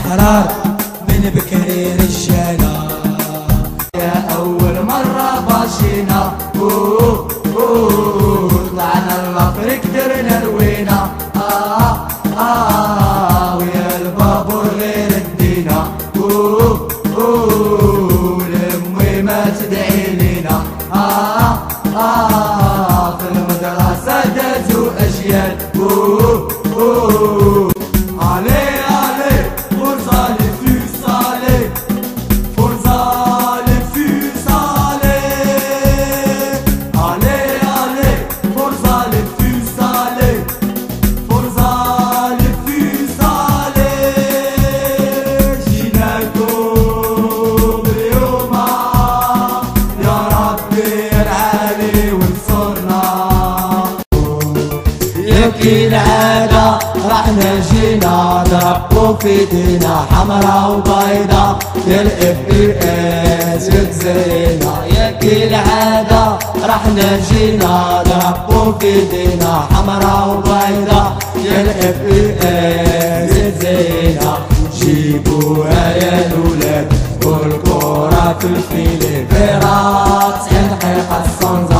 الأحرار من بكري رجالة. يا أول مرة باشينا طلعنا الأفريق درنا روينا ويا البابور غير الدينا لأمي ما تدعي لينا في المدرسة دازوا أجيال علي علي فرصة لفوس علي فرصة لفوس علي علي علي فرصة لفوس علي فرصة لفوس علي جيناكم اليوم يا ربي العالي وانصرنا. يبكي العادة رحنا جينا ضربوا في ايدينا حمرا وبيضا للFES يتزينا. يبكي العادة رحنا جينا ضربوا في ايدينا حمرا وبيضا للFES يتزينا. جيبوها يا الولاد والكرة في الفيلي فيرات 90 حقيقة الصنزة